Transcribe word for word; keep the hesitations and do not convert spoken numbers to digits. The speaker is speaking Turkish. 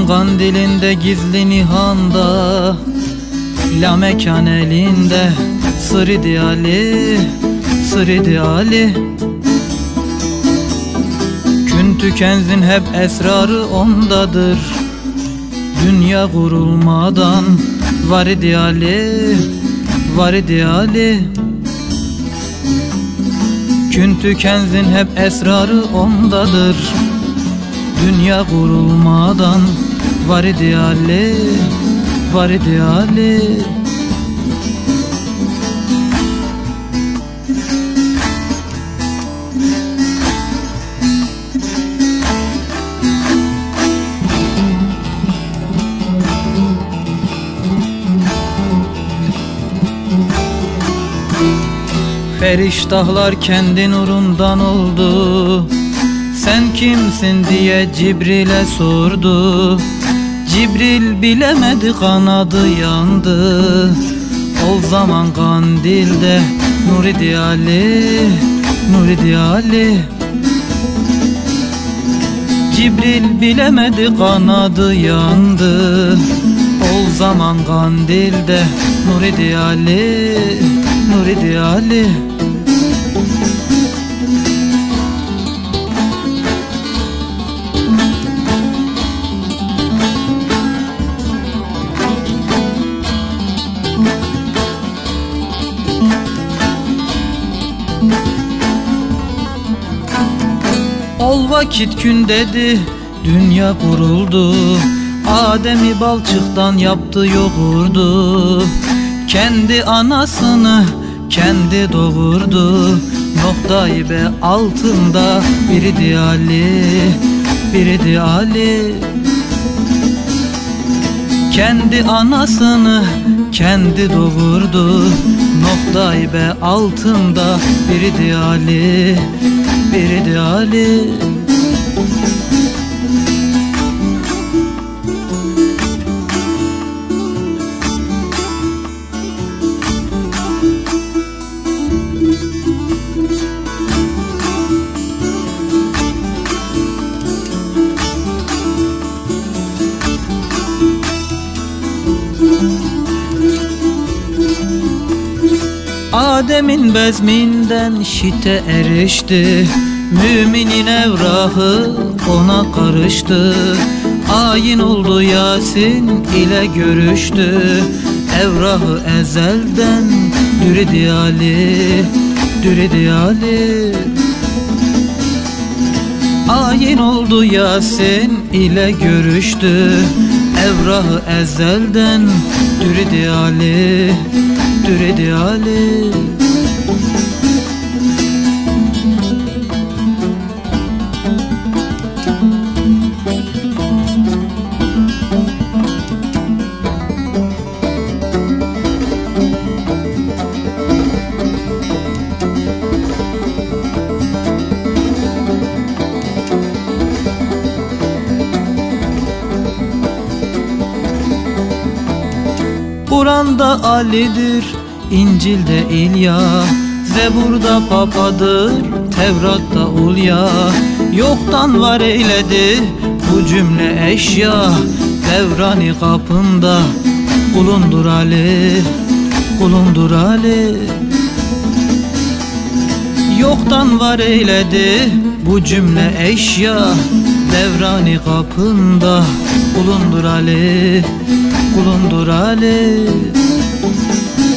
zaman kandilinde gizli nihanda, la mekan elinde sır idi Ali, sır idi Ali. Küntü kenzin hep esrarı ondadır, dünya kurulmadan var idi Ali, var idi Ali. Küntü kenzin hep esrarı ondadır, dünya kurulmadan var idi Ali, var idi Ali. Feriştahlar kendi nurundan oldu, sen kimsin diye Cibril'e sordu. Cibril bilemedi, kanadı yandı. O zaman kandilde nur idi Ali, nur idi Ali. Cibril bilemedi, kanadı yandı. O zaman kandilde nur idi Ali, nur idi Ali. Ol vakit gün dedi, dünya kuruldu. Adem'i balçıktan yaptı, yoğurdu. Kendi anasını kendi doğurdu. Noktayı be altında biridi Ali, biridi Ali. Kendi anasını kendi doğurdu. Noktayı be altında biridi Ali, biridi Ali. Adem'in bezminden şite erişti, müminin evrahı ona karıştı. Ayin oldu Yasin ile görüştü, evrahı ezelden düridi Ali, düridi Ali. Ayin oldu Yasin ile görüştü, evrahı ezelden düridi Ali, düridi Ali. Kur'an'da Ali'dir, İncil'de İlya, Zebur'da Papa'dır, Tevrat'ta Ulya. Yoktan var eyledi bu cümle eşya, devrani kapında kulundur Ali, kulundur Ali. Yoktan var eyledi bu cümle eşya, devrani kapında kulundur Ali, kulundur Ali.